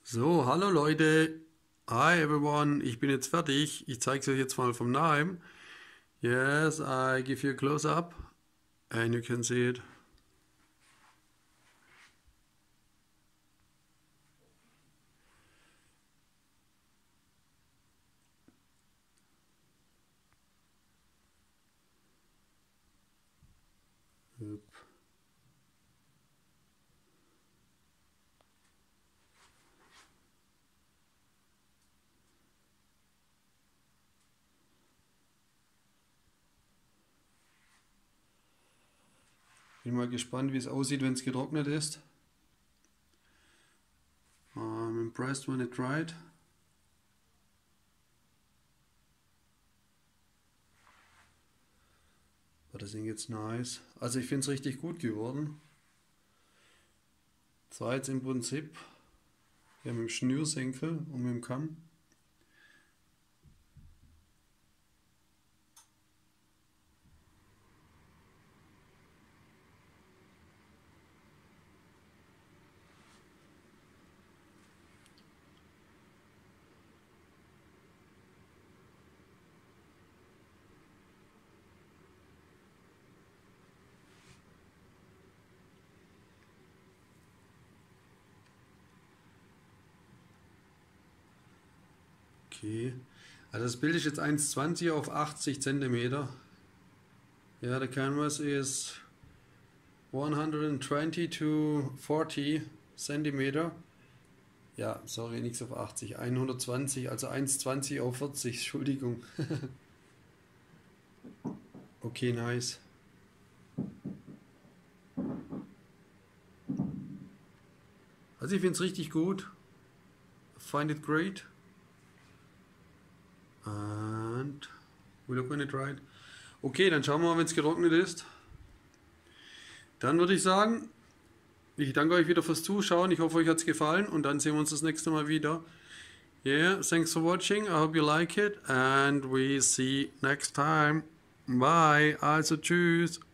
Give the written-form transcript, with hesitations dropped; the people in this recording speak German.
So, hallo Leute. Hi everyone. Ich bin jetzt fertig. Ich zeige es euch jetzt mal vom Nahen. Yes, I give you a close up and you can see it. Yep. Bin mal gespannt, wie es aussieht, wenn es getrocknet ist. I'm impressed when it dried. But I think it's nice. Also ich finde es richtig gut geworden. Das war jetzt im Prinzip ja, mit dem Schnürsenkel und mit dem Kamm. Okay, also das Bild ist jetzt 1,20 auf 80 cm. Ja, the canvas is 120 to 40 cm. Ja, sorry, nichts auf 80, 120, also 1,20 auf 40, Entschuldigung. Okay, nice. Also ich finde es richtig gut. Find it great. And we look when it dried. Okay, dann schauen wir mal, wenn es getrocknet ist. Dann würde ich sagen, ich danke euch wieder fürs Zuschauen. Ich hoffe, euch hat es gefallen und dann sehen wir uns das nächste Mal wieder. Yeah, thanks for watching. I hope you like it and we see next time. Bye. Also tschüss.